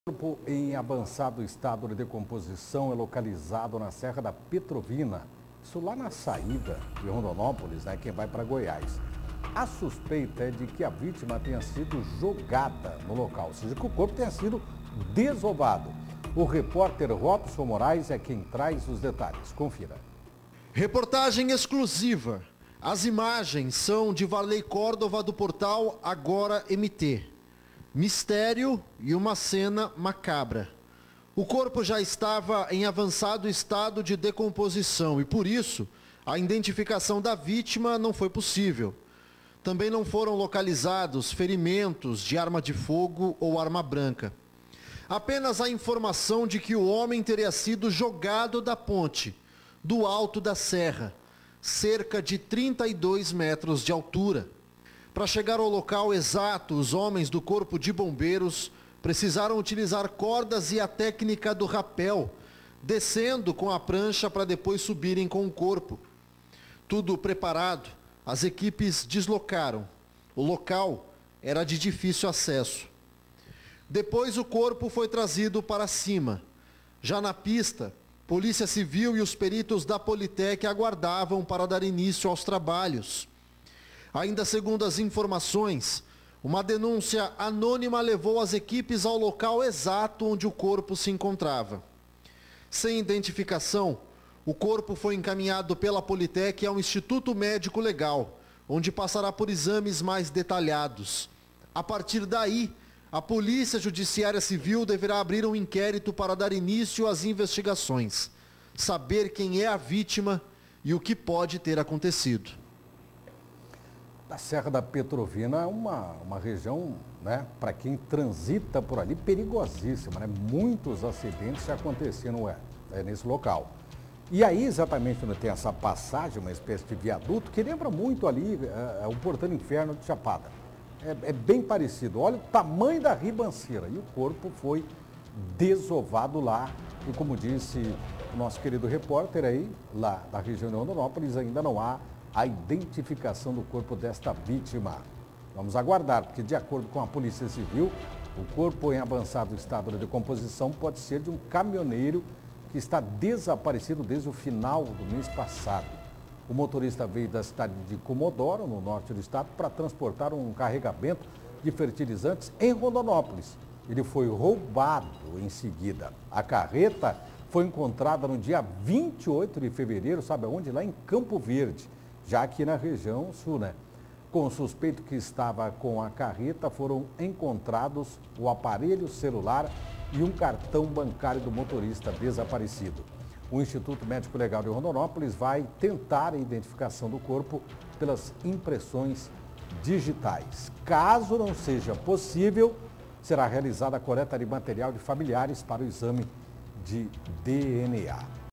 O corpo em avançado estado de decomposição é localizado na Serra da Petrovina, isso lá na saída de Rondonópolis, quem vai para Goiás. A suspeita é de que a vítima tenha sido jogada no local, ou seja, que o corpo tenha sido desovado. O repórter Robson Moraes é quem traz os detalhes. Confira. Reportagem exclusiva. As imagens são de Varley Córdova do portal Agora MT. Mistério e uma cena macabra. O corpo já estava em avançado estado de decomposição e, por isso, a identificação da vítima não foi possível. Também não foram localizados ferimentos de arma de fogo ou arma branca. Apenas a informação de que o homem teria sido jogado da ponte, do alto da serra, cerca de 32 metros de altura. Para chegar ao local exato, os homens do Corpo de Bombeiros precisaram utilizar cordas e a técnica do rapel, descendo com a prancha para depois subirem com o corpo. Tudo preparado, as equipes deslocaram. O local era de difícil acesso. Depois o corpo foi trazido para cima. Já na pista, Polícia Civil e os peritos da Politec aguardavam para dar início aos trabalhos. Ainda segundo as informações, uma denúncia anônima levou as equipes ao local exato onde o corpo se encontrava. Sem identificação, o corpo foi encaminhado pela Politec ao Instituto Médico Legal, onde passará por exames mais detalhados. A partir daí, a Polícia Judiciária Civil deverá abrir um inquérito para dar início às investigações, saber quem é a vítima e o que pode ter acontecido. A Serra da Petrovina é uma região, para quem transita por ali, perigosíssima, Muitos acidentes acontecendo nesse local. E aí, exatamente onde tem essa passagem, uma espécie de viaduto, que lembra muito ali o Portão Inferno de Chapada. É bem parecido. Olha o tamanho da ribanceira. E o corpo foi desovado lá. E como disse o nosso querido repórter aí, lá da região de Rondonópolis, ainda não há a identificação do corpo desta vítima. Vamos aguardar, porque de acordo com a Polícia Civil, o corpo em avançado estado de decomposição pode ser de um caminhoneiro que está desaparecido desde o final do mês passado. O motorista veio da cidade de Comodoro, no norte do estado, para transportar um carregamento de fertilizantes em Rondonópolis. Ele foi roubado em seguida. A carreta foi encontrada no dia 28 de fevereiro, sabe aonde? Lá em Campo Verde, já aqui na região sul, Com o suspeito que estava com a carreta, foram encontrados o aparelho celular e um cartão bancário do motorista desaparecido. O Instituto Médico Legal de Rondonópolis vai tentar a identificação do corpo pelas impressões digitais. Caso não seja possível, será realizada a coleta de material de familiares para o exame de DNA.